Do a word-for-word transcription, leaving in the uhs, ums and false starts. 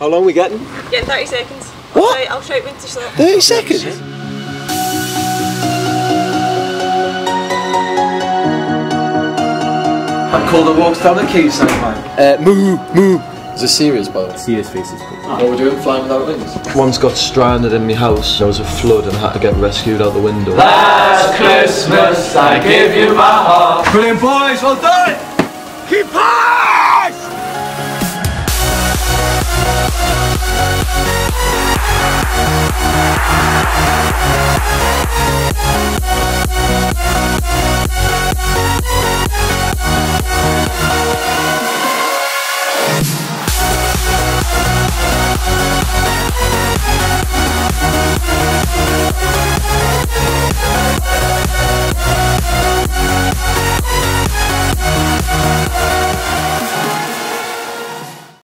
How long are we getting? Getting thirty seconds. What? I'll, I'll shout when to stop. thirty seconds? I'm called and walks down the quayside, man. Uh, moo, moo. Is it serious, by the way? Serious faces. What we're doing, flying without wings? Once got stranded in my house. There was a flood and had to get rescued out the window. Last Christmas I gave you my heart. Brilliant boys, well done! Keep on!